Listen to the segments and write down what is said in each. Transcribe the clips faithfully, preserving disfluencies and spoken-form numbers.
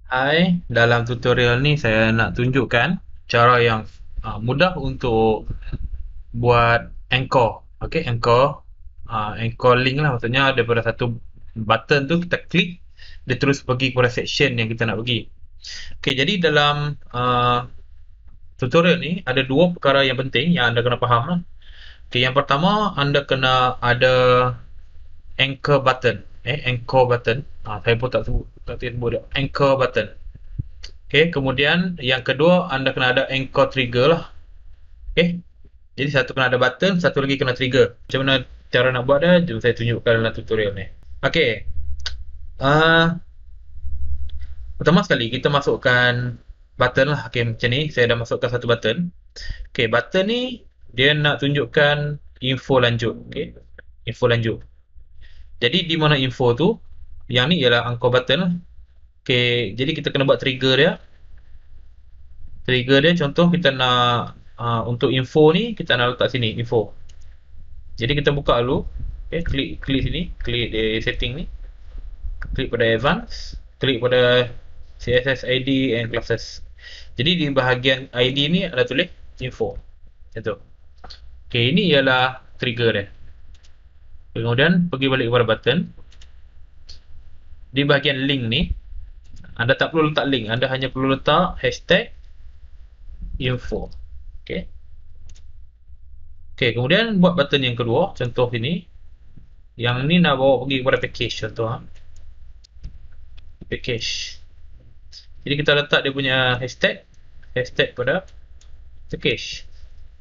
Hai, dalam tutorial ni saya nak tunjukkan cara yang uh, mudah untuk buat anchor. Okey, anchor. Uh, anchor link lah, maksudnya daripada satu button tu kita klik, dia terus pergi kepada section yang kita nak pergi. Okey, jadi dalam uh, tutorial ni ada dua perkara yang penting yang anda kena faham lah. Okey, yang pertama anda kena ada anchor button. Eh, anchor button. Ah, saya pun tak sebut, tak sebut dia. Anchor button. Okey, kemudian yang kedua anda kena ada anchor trigger lah. Okey. Jadi satu kena ada button, satu lagi kena trigger. Macam mana cara nak buat dia? Jom saya tunjukkan dalam tutorial ni. Okey. Uh, pertama sekali kita masukkan button lah. Okey, macam ni saya dah masukkan satu button. Okey, button ni dia nak tunjukkan info lanjut. Okey. Info lanjut. Jadi di mana info tu? Yang ni ialah anchor button lah. Okey, jadi kita kena buat trigger dia. Trigger dia contoh kita nak uh, untuk info ni kita nak letak sini info. Jadi kita buka dulu. Okay, klik klik sini, klik di setting ni. Klik pada advance, klik pada C S S I D and classes. Jadi di bahagian I D ni ada tulis info. Macam tu. Okey, ini ialah trigger dia. Kemudian pergi balik kepada button. Di bahagian link ni anda tak perlu letak link, anda hanya perlu letak hashtag info. Okey. Okey, kemudian buat button yang kedua, contoh ini. Yang ni nak bawa pergi kepada package contoh ha. Package. Jadi kita letak dia punya hashtag, hashtag pada package.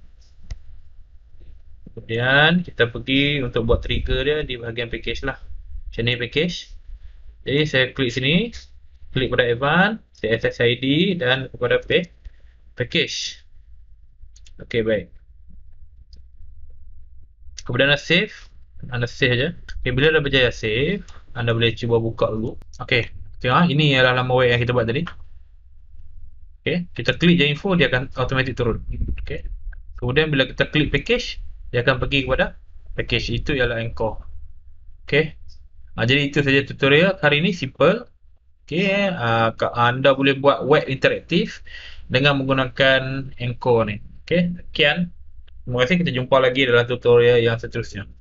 Kemudian kita pergi untuk buat trigger dia di bahagian package lah. Macam ni package. Jadi saya klik sini, klik pada advance, C S S I D dan kepada package. Okey, baik. Kemudian anda save, anda save je. Okay, bila dah berjaya save, anda boleh cuba buka dulu. Okey, tengok ini adalah laman web yang kita buat tadi. Okey, kita klik je info, dia akan automatic turun. Okey. Kemudian bila kita klik package, dia akan pergi kepada package. Itu ialah anchor. Okey. Ha, jadi itu saja tutorial hari ini, simple. Okey, uh, anda boleh buat web interaktif dengan menggunakan anchor ni. Okey, sekian. Terima kasih, kita jumpa lagi dalam tutorial yang seterusnya.